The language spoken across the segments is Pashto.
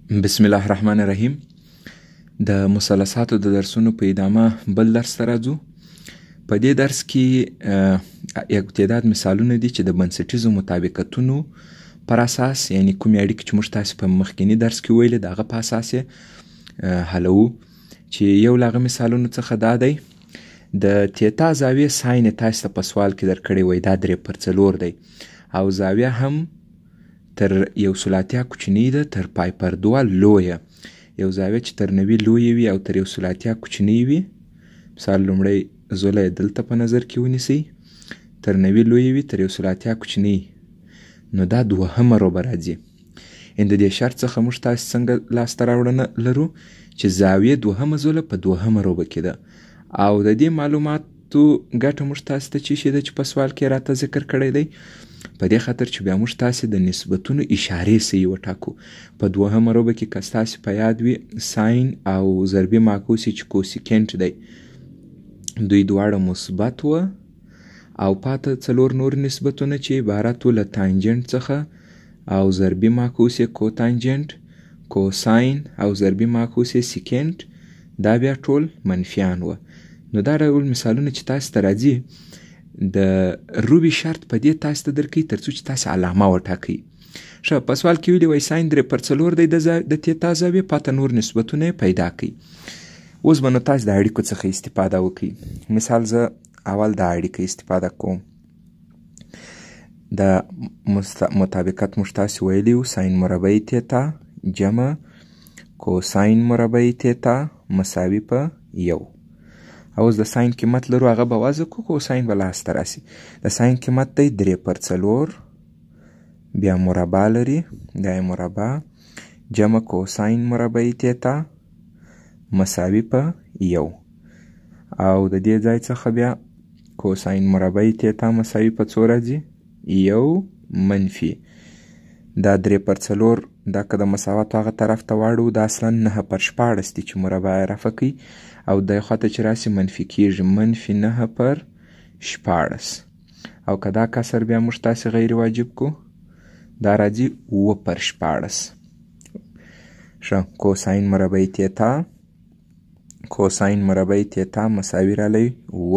بسم الله الرحمن الرحیم. د مثلثاتو د درسونو په ادامه بل درس ته راځو. په دې درس کې یک تعداد مثالونه دي چې د بنسټیزو مطابقتونو پر اساس، یعنی کومې اړیکې چې موږ تاسو په مخکینی درس کې ویلې د هغه په اساس یې حلوو. چې یو له هغه مثالونو څخه دا دی د تیتا زاویې ساین تاسو ته په سوال کې درکړی وی دا 3/4 دی او زاویه هم تر یو سلاتیا کوچنی ده تر پای پر 2 لویه. یو زاویه چې تر 90 لویه وي او تر یو سلاتیا کوچنی وي. مثال لومړی زوله دلته په نظر کې ونیسئ، تر 90 لویه وي تر یو سلاتیا کوچنی، نو دا دوهمه روبه راځي. د دې شرط څخه موږ تاسو څنګه لاسته راوړنه لرو چې زاویه دوهمه زوله په دوهمه روبه کې ده او د دې معلوماتو ګټه موږ تاسو ته چې شي ده چې په سوال کې راته ذکر کړی دی، په دې خاطر چې بیا موږ تاسو د نسبتونو اشارې صحیح وټاکو. په دوهمه روبه کې که ستاسو په یاد وي ساین او ضربي معکوس چې کوسیکینټ دی دوی دواړه مثبت و او پاته 4 نور نسبتونه چې عبارت و له تانجنټ څخه او ضربي معکوس یې کوتانجنټ، کوساین او ضربي معکوس یې سیکینټ، دا بیا ټول منفیان و. نو دا ډول مثالونه چې تاسو ته راځي د روبي شرط په دې تاسو ته درکوي تر څو چې تاسو علامه وټاکئ. ښه، په سوال کې ویلي وای ساین 3/4 دی د تیتا زاویې، پاته نور نسبتونه یې پیدا کړئ. اوس به نو تاسو د اړیکو څخه استفاده وکړئ. مثال زه اول د اړیکې استفاده کوم. د مطابقت موږ تاسو ویلي وو ساین مربع تیتا جمع کوساین مربع تیتا مساوي په 1. اوس د ساین قیمت لرو هغه به وضع کړو، کوساین به لاسته راسي. د ساین قیمت دی 3/4 بیا مربع لري، دا یې مربع جمع کوساین مربع تیتا مساوي په 1 او د دې ځای څخه بیا کوساین مربع تیتا مساوي په څو راځي 1 منفي دا 3/4 دا که د مساواتو هغه طرف ته واړو دا اصلا 9/14 دی چې مربع یې رفع کوي او د خواته چې راسي منفي کیږي منفي 9/14 او که دا کسر بیا موږ تاسې غیر واجب کو دا راځي 7/14. ښه، کوساین مربع تیتا کوساین مربع تیتا مساوي رالی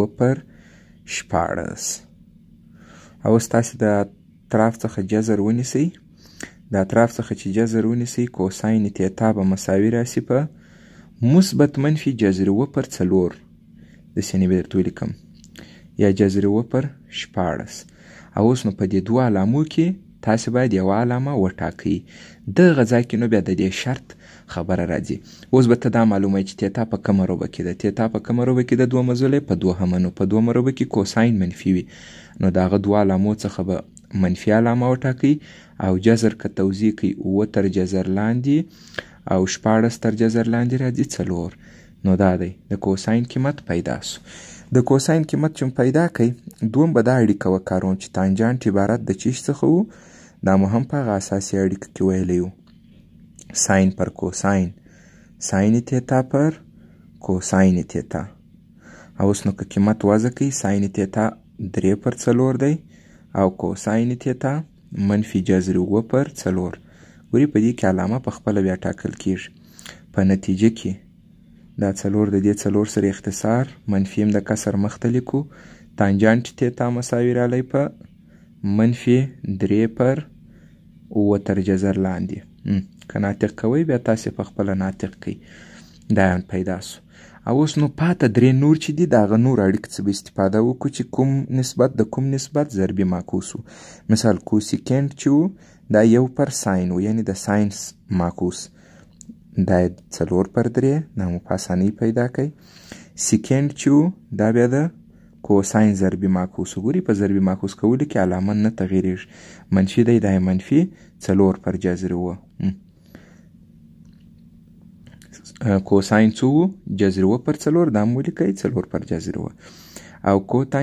7/14. اوس تاسې د اطراف څخه جذر ونیسئ. د اطراف څخه چې جذر ونیسئ کوساین تیتا به مساوي راسي په مثبت منفي جذر 7/4 داسې به درته ولیکم یا جذر 7/14. او اوس نو په دې دوه علامو کې تاسو باید یوه علامه وټاکئ. دغه ځای کې نو بیا د دې شرط خبره راځي. اوس به ته دا معلوموي چې تیتا په کومه روبه کې ده. تیتا په کومه روبه کې ده؟ دوهمه زوله په دوهمه. نو په دوهمه روبه کې کوساین منفي وي نو د هغه دوه علامو څخه به منفي علامه وټاکئ او جذر که توضیح کوي 7 تر جذر لاندې او 14 تر جذر لاندې راځي 4. نو دا دی د کوساین قیمت پیدا سو. د کوساین قیمت چې پیدا کړئ دوم به دا اړیکه وکاروم چې تانجانټ عبارت د چیش څخه وو. دا مو هم په هغه اساسي اړیکه کې ویلی وو ساین پر کوساین ساین تیتا پر کوساین تیتا. اوس نو که قیمت وضع کوي ساین تیتا 3/4 دی او کوساین تیتا منفي جذر 7/4. ګوري په دې کې علامه په خپله بیا ټاکل کیږي. په نتیجه کې دا 4 د دې 4 سره اختصار منفي هم د کسر مخ ته لیکو. تانجانټ تیتا مساوي رالی په منفي 3/8 تر جذر لاندې. که ناطق کوئ بیا تاسې په خپله ناطق کوئ. دا یان پیدا سو. او اوس نو پاته 3 نور چې دي د هغه نور اړیکو څخه به استفاده وکړو چې کوم نسبت د کوم نسبت ضربي معکوس و. مثال کوسیکینټ چې و دا 1/ساین و، یعنی د ساین معکوس دا 4/3 دا مو په اسانۍ پیدا کوي. سیکینټ چې و دا بیا د کوساین ضربي معکوس و. ګوري په ضربي معکوس کولو کې علامه نه تغیریږي، منفي دی دا منفي 4/جذر 7. کوساین څو و جذر 7/4 دا مو ولیکئ 4/جذر 7. او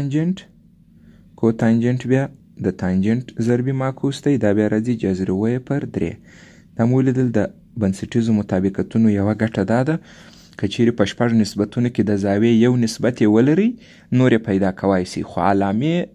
کوتانجنټ بیا د تانجنټ ضربي معکوس دی دا بیا راځي جذر 7/3. دا مو ولیدل د بنسټیزو مطابقتونو یوه ګټه دا ده که چیرې په 6 نسبتونو کې د زاویې یو نسبت یې ولرئ نور یې پیدا کوای سئ، خو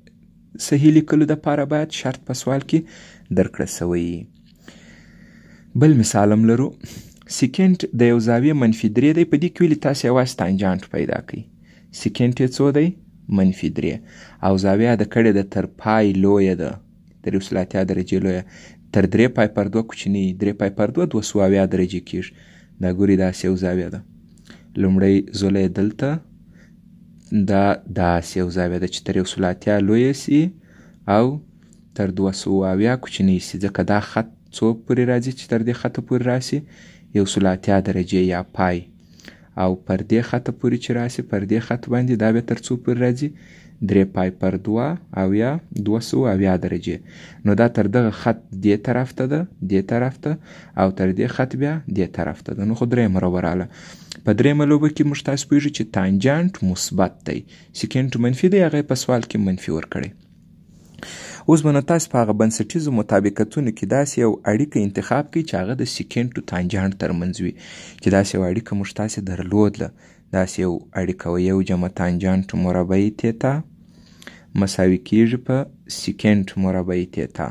علامې صحیح لیکلو دپاره باید شرط په سوال کې درکړه سوی. بل مثال هم لرو. سیکنټ د یو زاویې منفي 3 دی. په دې کې ویلي تاسې یوازې تانجانټ پیدا کړئ. سیکنټ یې څو دی؟ منفي 3. او زاویه د کړې ده تر پای لویه ده، تر 180 درجې لویه. تر 3π/2 کوچنۍ 3π/2 200 درجې کېږي. دا ګوري داسې یو زاویه ده. لومړی زولی دلته دا داسې یو زاویه ده چې تر 180 لویه سي او تر 200 کوچنۍ سي، ځکه دا خط څو پورې راځي چې تر دې خطه پورې راسي؟ 180 درجې یا پای. او پر دې خطه پورې چې راسي، پر دې خط باندې دا بیا تر څو پورې راځي؟ 3π/2 او یا 200 درجې. نو دا تر دغه خط دې طرف ته ده، دې طرف ته، او تر دې خط بیا دې طرف ته ده. نو خو درېیمه لوبه راغله. په درېیمه لوبه کې موږ تاسو پوهېږو چې تانجانټ مثبت دی، سیکنټ منفي دی، هغه یې په سوال کې منفي ورکړی. اوس به نو تاسو په هغه بنسټیزو مطابقتونو کې داسې یو اړیکه انتخاب کړئ چې هغه د سیکنټ او تانجانټ ترمنځ وي. چې داسې یو اړیکه موږ تاسې درلودله، داسې یو اړیکه و، 1 جمع تانجانټ مربع تیتا مساوي کېږي په سیکنټ مربع تیتا.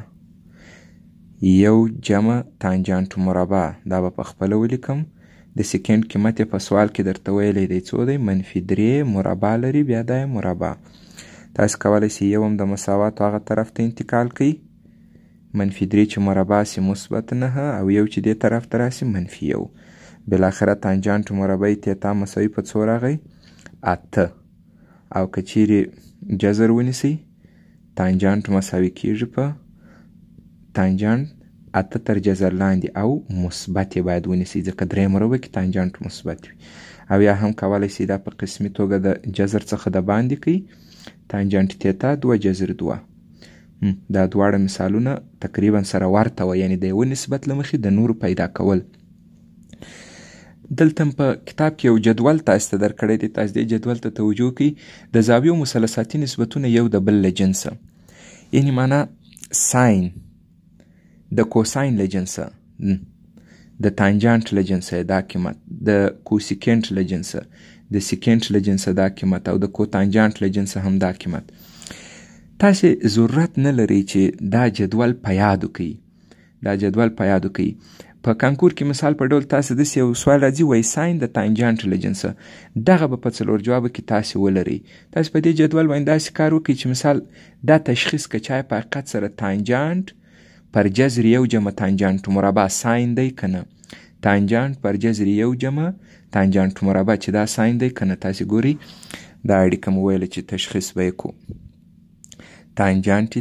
1 جمع تانجانټ مربع دا به په خپله ولیکم. د سیکنټ قیمت یې په سوال کې درته ویلی دی څو دی؟ منفي 3 مربع لري، بیا دا یې مربع. تاسو کولی شئ یو هم د مساواتو هغه طرف ته انتقال کړئ. منفي 3 چې مربع سي مثبت 9 او 1 چې دې طرف ته راسي منفي 1. بالاخره تانجانټ مربع تیتا مساوي په څو راغی؟ 8. او که چیرې جذر ونیسئ، تانجانټ مساوي کېږي په تانجانټ 8 تر جذر لاندې، او مثبت یې باید ونیسئ ځکه درېیمه لوبه کې تانجانټ مثبت وي. او یا هم کولی شئ دا په قسمي توګه د جذر څخه د باندې کړئ. تانجانټ تیتا 2 جذر 2. دا دواړه مثالونه تقریبا سره ورته وه، یعنې د یوه نسبت له مخې د نورو پیدا کول. دلته په کتاب کې یو جدول تاسو ته درکړی دی. تاسو دې جدول ته توجه کوئ. د زاویو مثلثاتي نسبتونه یو د بل له جنسه، یعنې معنا ساین د کوساین له جنسه، د تانجانټ له جنسه دا قیمت، د کوسیکنټ له جنسه، د سیکنټ له جنسه دا قیمت، او د کوتانجانټ له جنسه هم دا قیمت. تاسې ضرورت نه لرئ چې دا جدول په یادو کوئ. دا جدول په یادو کوئ. په کانکور کې مثال په ډول تاسو داسې یو سوال راځي، وایي ساین د تانجانټ له جنسه. دغه به په 4 جوابه کې تاسې ولرئ. تاسو په دې جدول باندې داسې کار وکړئ چې مثال دا تشخیص که چای په حقیقت سره تانجانټ پر جذر 1 جمع تانجانټ مربع ساین دی که نه. تانجانټ پر جذر 1 جمع تانجانټ مربع چې دا ساین دی که نه. تاسې ګورئ دا اړیکه مو ویله چې تشخیص به یې کړو. تانجانټ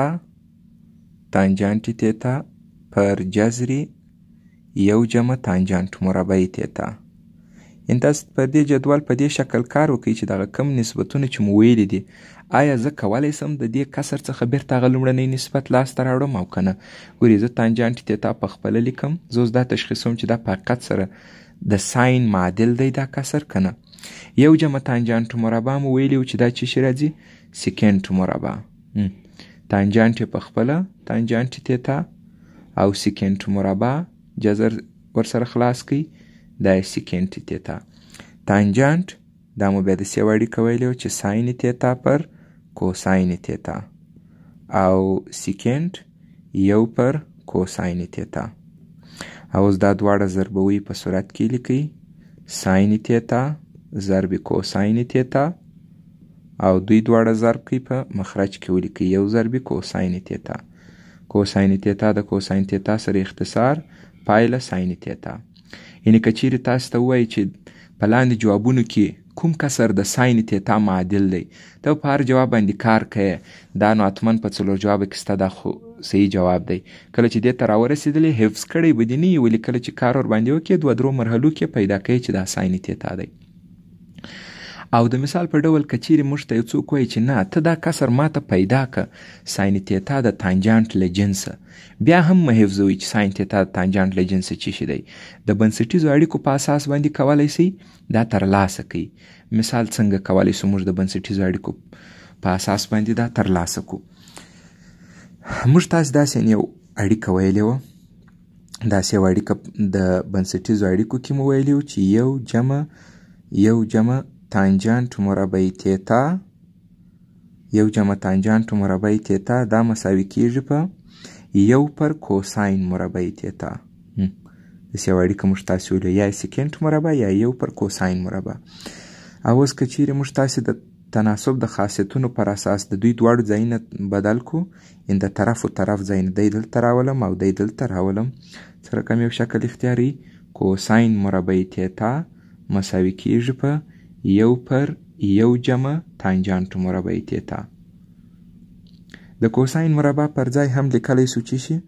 تیتا پر جذر 1 جمع تانجانټ مربع تیتا. یعنې تاسو پر دې جدول په دې شکل کار وکړئ چې دغه کم نسبتونه چې مو ویلي دي، آیا زه کولی سم د دې کسر څخه بیرته هغه لومړنی نسبت لاسته راوړم او که نه؟ ګورئ زه تانجانټ تیتا په خپله لیکم. زه اوس دا تشخیصوم چې دا په حقیقت سره د ساین معادل دی دا کسر که نه. 1 جمع تانجانټ مربع مو ویلي و چې دا څه شی راځي؟ سیکنټ مربع. تانجانټ یې په خپله تانجانټ تیتا او سیکنټ مربع جذر ورسره خلاص کړئ، دا یې سیکنټ تیتا. تانجانټ دا مو بیا داسې یوه اړیکه ویلې وه چې ساین تیتا پر کوساین تیتا، او سیکنټ 1 پر کوساین تیتا. او اوس دا دواړه ضربوي په صورت کې لیکئ، ساین تیتا ضرب کوساین تیتا، او دوی دواړه ضرب کړئ په مخرج کې ولیکئ 1 ضرب کوساین تیتا. کوساین تیتا د کوساین تیتا سره اختصار پایله ساین تیتا. یعنې که چیرې تاسو ته ووایي چې په لاندې جوابونو کې کوم کسر د ساین تیتا معادل دی، ته په هر جواب باندې کار کوې. دا نو حتما په 4 جوابه کې ستا دا خو صحیح جواب دی. کله چې دې ته راورسېدلې حفظ کړی به دې نه وي، ولې کله چې کار ورباندې وکړې 2-3 مرحلو کې پیدا کوې چې دا ساین تیتا دی. او د مثال په ډول که چیرې موږ ته یو څوک وایي چې نه ته دا کسر ماته پیدا که ساین تیتا د تانجانټ له جنسه، بیا هم مه حفظوئ چې ساین تیتا د تانجانټ له جنسه څه شی دی. د بنسټیزو اړیکو په اساس باندې کولی شئ دا ترلاسه کړئ. مثال څنګه کولی شو موږ د بنسټیزو اړیکو په اساس باندې دا ترلاسه کړو؟ موږ تاسو داسې یو اړیکه ویلې وه، داسې یوه اړیکه د بنسټیزو اړیکو کې مو ویلي وو چې 1 جمع تانجانټ مربع تیتا 1 جمع تانجانټ مربع تیتا دا مساوي کېږي په 1 پر کوساین مربع تیتا. داسې یوه اړیکه موږ تاسې ویلو یا سیکنټ مربع یا 1 پر کوساین مربع. او اوس که چیرې موږ تاسې د تناسب د خاصیتونو پر اساس د دوی دواړو ځایونه بدل کو، ان د طرف و طرف ځایونه دی دلته راولم او دی دلته راولم، څه رقم یو شکل اختیاروي. کوساین مربع تیتا مساوي کیږي په 1 پر 1 جمع تانجانت مربع تیتا. د کوساین مربع پر ځای هم لیکلی سو چې شي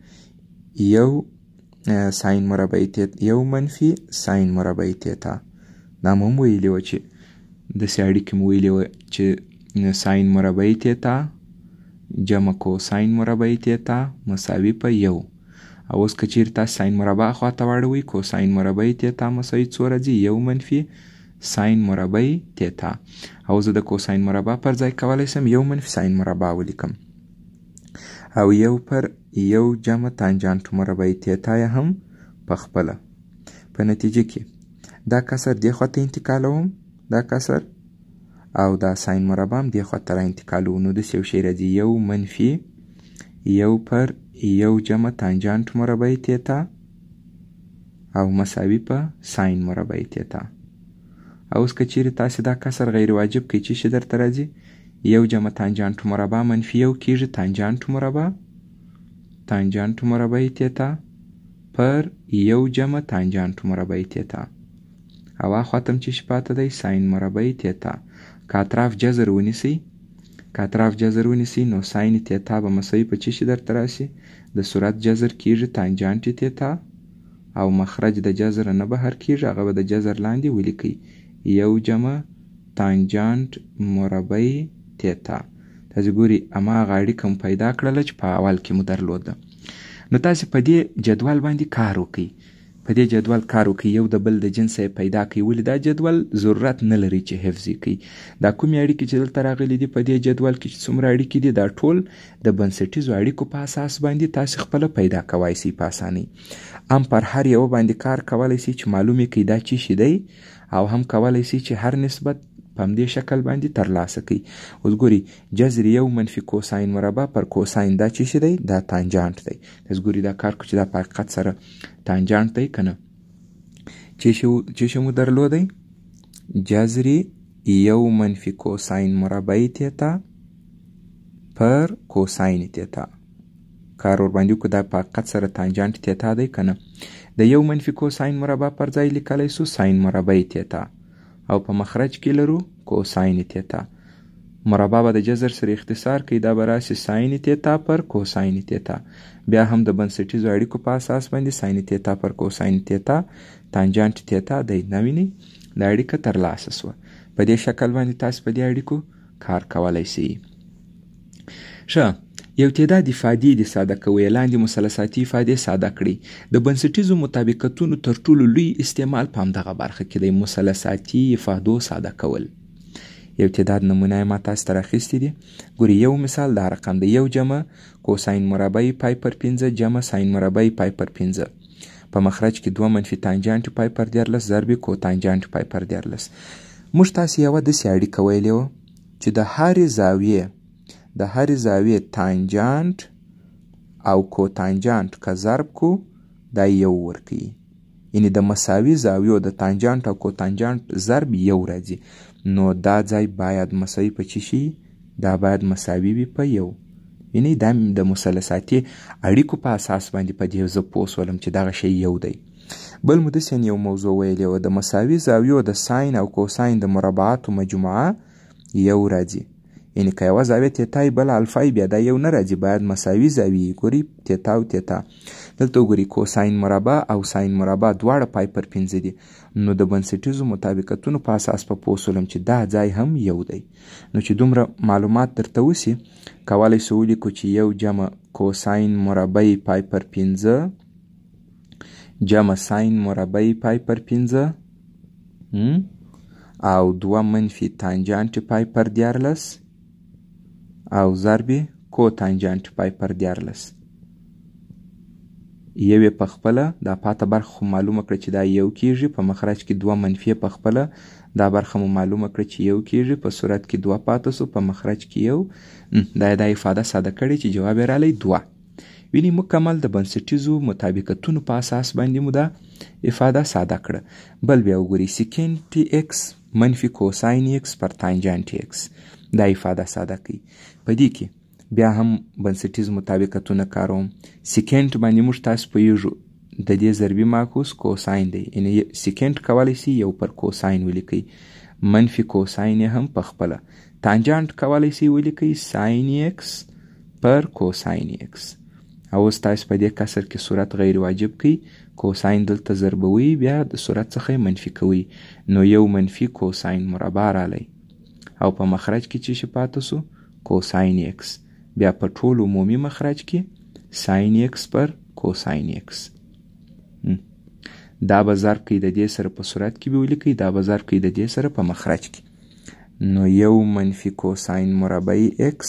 1 ساین مربع تیتا 1 منفي ساین مربع تیتا. دا مو هم ویلي وه چې داسې اړیکې مو ویلې وه چې ساین مربع تیتا جمع کوساین مربع تیتا مساوي په 1. او اوس که چیرې تاسو ساین مربع خواته واړوئ، کوساین مربع تیتا مساوي څو راځي؟ 1 منفي ساین مربع تیتا. او زه د کوساین مربع پر ځای کولی سم 1 منفي ساین مربع ولیکم، او 1 پر 1 جمع تانجانت مربع تیتا یې هم په خپله. په نتیجه کې دا کسر دې خواته انتقالوم، دا کسر، او دا ساین مربع هم دې خواته را انتقالوو. نو داسې یو شی راځي 1 منفي 1 پر 1 جمع تانجانت مربع تیتا او مساوي په ساین مربع تیتا. او اوس که چیرې تاسې دا کسر غیر واجب کړئ، چې شي درته راځي 1 جمع تانجانت مربع منفي 1 کیږي تانجانت مربع، تانجانت مربع تیتا پر 1 جمع تانجانت مربع تیتا. او اخواته هم چې شي پاته دی ساین مربع تیتا. که اطراف جذر ونیسئ، که اطراف جذر ونیسئ نو ساین تیتا به مساوي په چې شي درته راسي؟ د صورت جذر کیږي تانجانت تیتا، او مخرج د جذر نه بهر کیږي، هغه به د جذر لاندې ولیکئ 1 جمع تانجانت مربع تیتا. تاسې ګورئ هماغه اړیکه مو پیدا کړله چې په اول کې مو درلوده. نو تاسې په دې جدول باندې کار وکئ، په دې جدول کار وکړئ، یو د بل د جنسه یې پیدا کړئ. ولې دا جدول ضرورت نه لري چې حفظ یې کړئ. دا کومې اړیکې چې دلته راغلي دي په دې جدول کې چې څومره اړیکې دي، دا ټول د بنسټیزو اړیکو په اساس باندې تاسې خپله پیدا کوای شئ په اسانۍ. هم پر هر یوه باندې کار کولی شئ چې معلوم یې کړئ دا څه شي دی، او هم کولی شئ چې هر نسبت په همدې شکل باندې ترلاسه کړئ. اوس ګورئ جذر 1 منفي کوساین مربع پر کوساین دا څه شي دی؟ دا تانجانت دی. تاسې ګورئ دا کار کو چې دا په حقیقت سره تانجانت دی که نه. چې شی مو درلودی؟ جذر 1 منفي کوساین مربع تیتا پر کوساین تیتا. کار ورباندې وکړو، دا په حقیقت سره تانجانت تیتا دی که نه. د 1 منفي کوساین مربع پر ځای لیکلی سو ساین مربع تیتا، او په مخرج کې لرو کوساین تیتا. مربع به د جذر سره اختصار کوي، دا به راسي ساین تیتا پر کوساین تیتا. بیا هم د بنسټیزو اړیکو په اساس باندې ساین تیتا پر کوساین تیتا تانجانت تیتا دی. دا وینئ دا اړیکه ترلاسه سوه. په دې شکل باندې تاسو په دې اړیکو کار کولی شئ. ښه، یو تعداد افادې دې ساده کوئ، لاندې مثلثاتي افادې ساده کړئ. د بنسټیزو مطابقتونو تر ټولو لوی استعمال په همدغه برخه کې دی، مثلثاتي افادو ساده کول. یو تعداد نمونه ما تاسو ته راخیستې دي. ګورئ یو مثال دا رقم دی 1 جمع کوساین مربع پای پر 15 جمع ساین مربع پای پر 15. په مخرج کې 2 منفي تانجانت پای پر 14 ضرب کوتانجانت پای پر 14. موږ تاسو یوه داسې اړیکه ویلې وه چې د هرې زاویې تانجانت او کوتانجانت که ضرب کو دا 1 ورکوي. یعنې د مساوي زاویو د تانجانت او کوتانجانت ضرب 1 راځي. نو دا ځای باید مساوي په څه شي؟ دا باید مساوي وي په 1. یعنې دا د مثلثاتي اړیکو په اساس باندې په دې زه پوه شولم چې دغه شی 1 دی. بل مو داسې یو موضوع ویلې وه، د مساوي زاویو د ساین او کوساین د مربعاتو مجموعه 1 راځي. یعنې که یوه زاویه تیتای بل الفای، بیا دا 1 نه راځي، باید مساوي زاویې. ګورئ تیتا او تیتا دلته وګورئ کوساین مربع او ساین مربع دواړه پای پر 15 دي. نو د بنسټیزو مطابقتونو په اساس په پوه شولم چې دا ځای هم 1 دی. نو چې دومره معلومات درته وسي، کولی سو ولیکو چې 1 جمع کوساین مربع پای پر 15 جمع ساین مربع پای پر 15 او 2 منفي تانجانت پای پر 14 او ضرب کوتانجانت پای پر 14. یو په خپله دا پاته برخه خو معلومه کړه چې دا 1 کیږي، په مخرج کې 2 منفي په خپله دا برخه مو معلومه کړه چې 1 کیږي، په صورت کې 2 پاته سو، په مخرج کې 1. دا افاده ساده کړې چې جواب یې رالی 2. ویني مکمل د بنسټیزو مطابقتونو په اساس باندې مو دا افاده ساده کړه. بل بیا وګورئ سیکنټ ایکس منفي کوساین ایکس پر تانجانت ایکس، دا افاده ساده کوي. په دې کې بیا هم بنسټیز مطابقتونه کاروم. سیکنټ باندې موږ تاسو پوهیږو د دې ضربي معکوس کوساین دی، یعنی سیکنټ کولی شي یو پر کوساین ولیکئ. منفي کوساین هم په خپله. تانجانت کولی شي ولیکئ ساین ایکس پر کوساین ایکس. او اوس تاسو په دې کسر کې صورت غیر واجب کوئ. کوساین دلته ضربوي، بیا د صورت څخه منفي کوئ، نو یو منفي کوساین مربع رالی او په مخرج کې چې شي پاته سو کوساین ایکس. بیا په ټول عمومي مخرج کې ساین ایکس پر کوساین ایکس. دا به ضرب کوي د دې سره په صورت کې به ولیکئ، دا به ضرب کوي د دې سره په مخرج کې. نو یو منفي کوساین مربع ایکس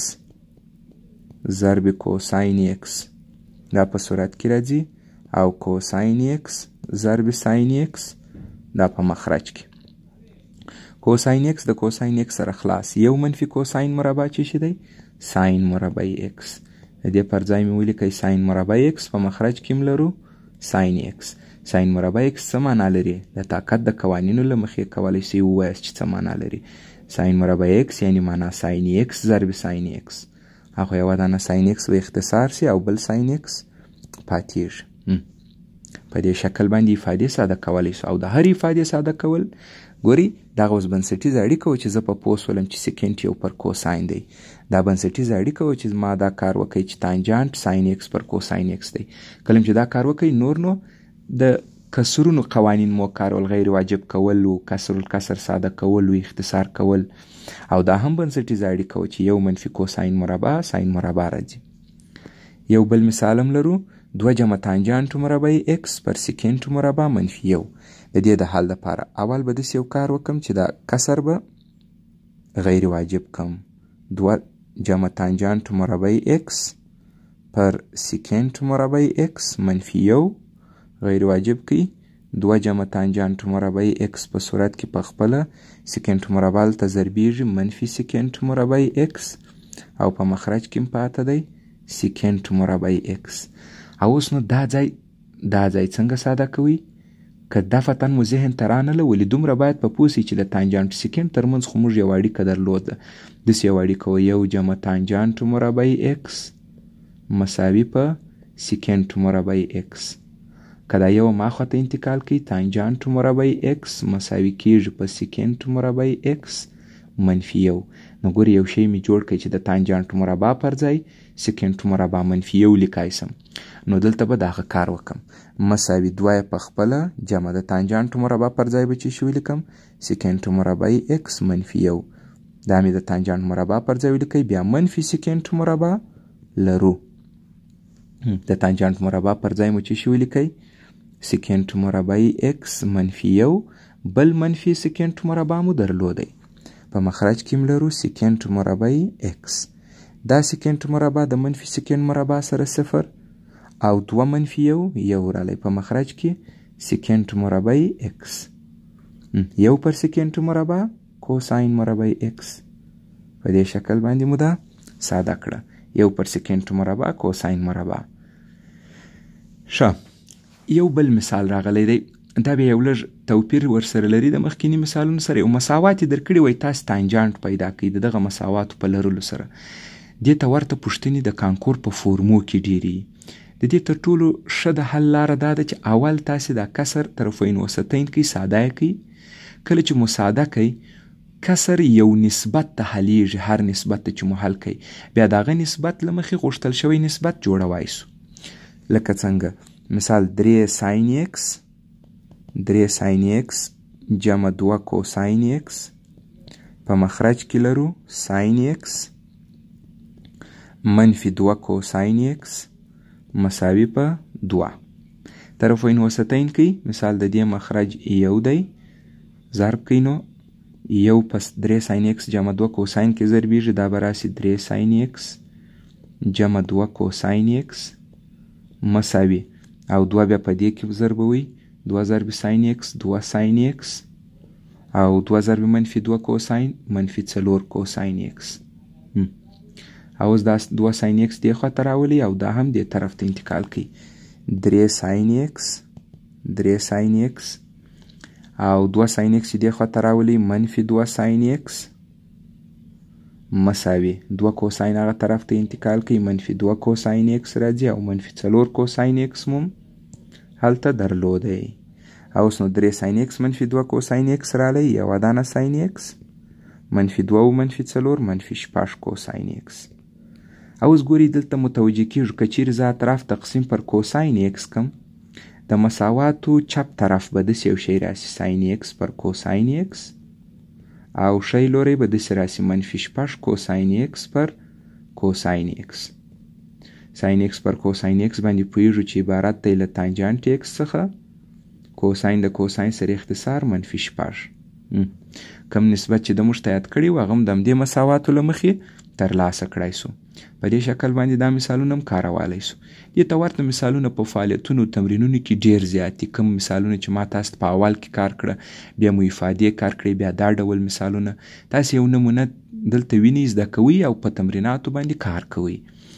ضرب کوساین ایکس دا په صورت کې راځي، او کوساین ایکس ضرب ساین ایکس دا په مخرج کې. کوساین ایکس د کوساین ایکس سره خلاص. یو منفي کوساین مربع چې شي دی ساین مربع ایکس. د دې پر ځای مې ولیکئ ساین مربع ایکس، په مخرج کې م لرو ساین ایکس. ساین مربع ایکس څه معنا لري؟ د طاقت د قوانینو له مخې کولی شئ ووایاست چې څه معنا لري. ساین مربع ایکس یعنی معنا ساین ایکس ضرب ساین ایکس. هغه یوه دانه ساین ایکس به اختصار سي او بل ساین ایکس پاتیږي. په دې شکل باندې افادې ساده کولی شو. او د هر افادې ساده کول ګورئ دغه اوس بنسټیزه اړیکه وه چې زه په پوه شولم چې سیکنټ یو پر کوساین دی. دا بنسټیزه اړیکه وه چې ما دا کار وکړئ چې تانجانت ساین ایکس پر کوساین ایکس دی. کله چې دا کار وکړئ نور نو د کسرونو قوانین مو کارول، غیر واجب کول و، کسر الکسر ساده کول و، اختصار کول. او دا هم بنسټیزه اړیکه وه چې یو منفي کوساین مربع ساین مربع راځي. یو بل مثال هم لرو، 2 جمع تانجانت مربع ایکس پر سیکنټ مربع منفي یو. د دې د حل لپاره اول به داسې یو کار وکم چې دا کسر به غیر واجب کم. 2 جمع تانجانت مربع ایکس پر سیکنټ مربع ایکس منفي یو غیر واجب کی. 2 جمع تانجانت مربع ایکس په صورت کې په خپله سیکنټ مربع هلته ضربیږي منفي سیکنټ مربع ایکس، او په مخرج کې پاته دی سیکنټ مربع ایکس. او اوس نو دا ځای څنګه ساده کوي؟ که دفعتاً مو ذهن ته رانله، ولې دومره باید په پوه سئ چې د تانجانت سیکنټ ترمنځ خو موږ یوه اړیکه درلوده. داسې یوه اړیکه وه، یو جمع تانجانت مربع ایکس مساوي په سیکنټ مربع ایکس. که دا یو ما خواته انتقال کوي، تانجانت مربع ایکس مساوي کیږي په سیکنټ مربع ایکس منفي یو. نو ګورئ یو شی مې جوړ کړئ چې د تانجانت مربع پر ځای سیکنټ مربع منفي یو لیکای سم. نو دلته به دغه کار وکم، مساوي 2 په خپله جمع د تانجانت مربع پر ځای به چې شي ولیکم سیکنټ مربع ایکس منفي یو. دا مې د تانجانت مربع پر ځای ولیکئ، بیا منفي سیکنټ مربع لرو. د تانجانت مربع پر ځای مو چې شي ولیکئ سیکنټ مربع ایکس منفي یو، بل منفي سیکنټ مربع مو درلودی. په مخرج کې م لرو سیکنټ مربع ایکس. دا سیکنټ مربع د منفي سیکنټ مربع سره 0 او 2 منفي یو رالی. په مخرج کې سیکنټ مربع ایکس. یو پر سیکنټ مربع کوساین مربع ایکس. په دې شکل باندې مو دا ساده کړه، یو پر سیکنټ مربع کوساین مربع. ښه، یو بل مثال راغلی دی. دا بیا یو لږ توپیر ورسره لري د مخکینی مثالونو سره. یو مساوات یې درکړي وای، تاسو تانجانت پیدا کړئ د دغه مساواتو په لرلو سره. دې ته ورته پوښتنې د کانکور په فورمو کې ډېرې. د دې تر ټولو ښه د حل لاره دا ده چې اول تاسې دا کسر طرفین وسطین کوئ، ساده یې کوئ. کله چې مو ساده کوئ کسر یو نسبت ته حلیږي، هر نسبت ته چې مو حل کوئ بیا د هغه نسبت له مخې غوښتل شوی نسبت جوړوای سو. لکه څنګه مثال 3 ساین ایکس 3 ساین ایکس جمع 2 کوساین ایکس په مخرج کې لرو ساین ایکس منفي 2 کوساین ایکس مساوي په 2. طرفین وسطین کوي. مثال د دې مخرج یو دی، ضرب کوي نو یو پس 3 ساین ایکس جمع 2 کوساین کې ضربیږي، دا به راسي 3 ساین ایکس جمع 2 کوساین ایکس مساوي او 2 بیا په دې کې ضربوي 2 ضرب ساین ایکس 2 ساین ایکس او 2 ضرب منفي 2 کوساین منفي 4 کوساین ایکس. او اوس دا 2 ساین ایکس دې خواته راولي او دا هم دې طرف ته انتقال کوي. 3 ساین ایکس او 2 ساین ایکس دې خواته راولي منفي 2 ساین ایکس مساوي 2 کوساین هغه طرف ته انتقال کوي منفي 2 کوساین ایکس راځي او منفي 4 کوساین ایکس مو هلته درلودی. اوس نو 3 ساین ایکس منفي 2 کوساین ایکس رالی یوه دانه ساین ایکس منفي 2 او منفي 4 منفي 6 کوساین ایکس. اوس ګوري دلته متوجه کیږو که چیرې زه اطراف تقسیم پر کوساین ایکس کم د مساواتو چپ طرف به داسې یو شی راسي ساین ایکس پر کوساین ایکس او ښی لوری به داسې راسي منفي 6 کوساین ایکس پر کوساین ایکس. ساین ایکس پر کوساین ایکس باندې پوهیږو چې عبارت دی له تانجانت ایکس څخه کوساین د کوساین سره اختصار منفي 6. کم نسبت چې د موږ ته یاد کړي و هغه هم د همدې مساواتو له مخې ترلاسه کړی سو. په دې شکل باندې دا مثالونه هم کارولی سو. دې ته ورته مثالونه په فعالیتونو تمرینونو کې ډېر زیات دي. کوم مثالونه چې ما تاسو ته په اول کې کار کړه بیا مو افادې کار کړی بیا دا ډول مثالونه تاسو یو نمونه دلته وینئ زده کوئ او په تمریناتو باندې کار کوئ.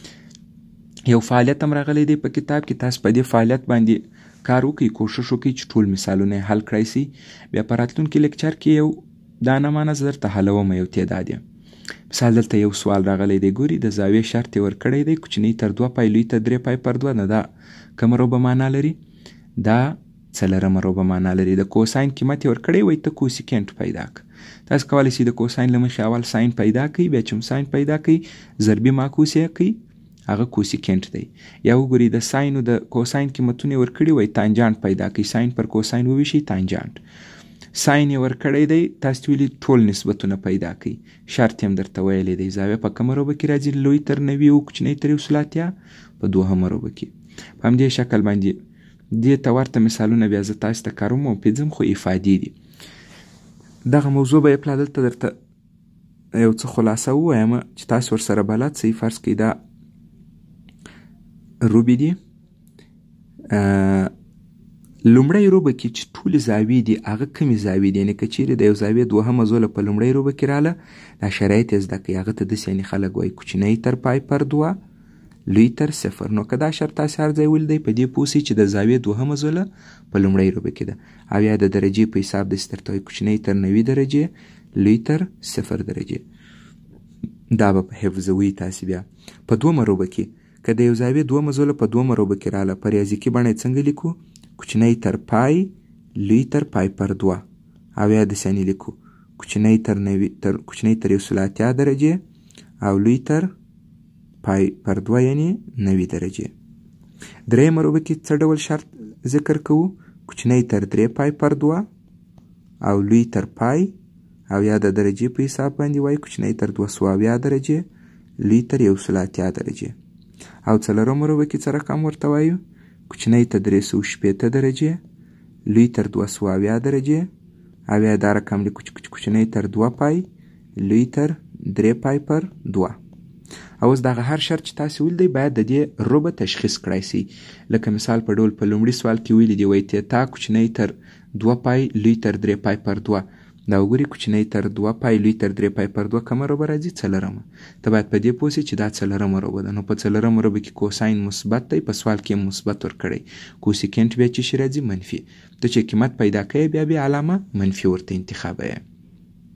یو فعالیت هم راغلی دی په کتاب کې تاسو په دې فعالیت باندې کار وکړئ کوشش وکړئ چې ټول مثالونه یې حل کړی سي. بیا په راتلونکي لیکچر کې یو دا نمانه زه درته حلوم یو تعداد یې. مثال دلته یو سوال راغلی دی ګوري د زاویې شرط یې ورکړی دی کوچنۍ تر 2 پای لوی تر 3 پای پر 2 نه دا کومه روبه معنا لري دا څلورمه روبه معنا لري. د کوساین قیمت یې ورکړی وایي ته کوسیکنټ پیدا کړه. تاسو کولی شئ د کوساین له مخې اول ساین پیدا کړئ بیا چې ساین پیدا کړئ ضربي معکوس یې کړئ هغه کوسیکنټ دی. یا وګورئ د ساینو د کوساین قیمتونه یې ورکړي وایي تانجانت پیدا کړئ ساین پر کوساین وویشئ تانجانت. ساین یې ورکړی دی تاسو ویلي ټول نسبتونه پیدا کړئ. شرط یې هم درته ویلی دی زاویه په کومه روبه کې راځي لوی تر 90 او کوچنۍ تر 180 په 2مه روبه کې. په همدې شکل باندې دې ته ورته مثالونه بیا زه تاسو ته کاروم او پنځم خو افادې دي. دغه موضوع به یې پلا دلته درته یو څه خلاصه ووایم چې تاسو ورسره بلد سئ. فرض کړئ دا روبې دي لومړی روبه کې چې ټولې زاویې دي هغه کمې زاویې دي یعنې که چیرې د یو زاویې 2مه زوله په لومړی روبه کې راله دا شرایط یې زده کړئ هغه ته داسې یعنې خلک وایي کوچنۍ تر پای پر 2 لوی تر 0. نو که دا شرط تاسې هر ځای ولیدئ په دې پوه سئ چې د زاویې 2مه زوله په لومړی روبه کې ده. او یا د درجې په حساب داسې درته وایي کوچنۍ تر 90 درجې لوی تر 0 درجې. دا به په حفظوي تاسې بیا په 2مه روبه کې که د یو زاویې 2مه زوله په 2مه روبه کې راله په ریاضیکي بڼه یې څنګه لیکو کوچنۍ تر پای لوی تر پای پر 2 او یا داسې یعنې لیکو کوچنۍ تر 180 درجې او لوی تر پای پر 2 یعنې 90 درجې. درېیمه روبه کې څه ډول شرط ذکر کوو کوچنۍ تر 3 پای پر 2 او لوی تر پای او یا د درجې په حساب باندې وایي کوچنۍ تر 270 درجې لوی تر 180 درجې. او څلورمه روبه کې څه رقم ورته وایو کوچنۍ تر 380 درجې لوی تر 270 درجې او یا دا رقم لیکو چې کوچنۍ تر 2 پای لوی تر 3 پای پر 2. اوس دغه هر شرط چې تاسو ولیدئ باید د دې روبه تشخیص کړای سي. لکه مثال په ډول په لومړي سوال کې ویلي دي وایي تیتا کوچنۍ تر 2 پای لوی تر 3 پای پر 2. دا وګورئ کوچنۍ تر 2 پای لوی تر 3 پای پر 2 کومه روبه راځي څلورمه. ته باید په دې پوه سې چې دا څلورمه روبه ده. نو په څلورمه روبه کې کوساین مثبت دی په سوال کې مثبت ورکړی کوسیکنټ بیا چې شي راځي منفي. ته چې قیمت پیدا کوې بیا علامه منفي ورته انتخابوې.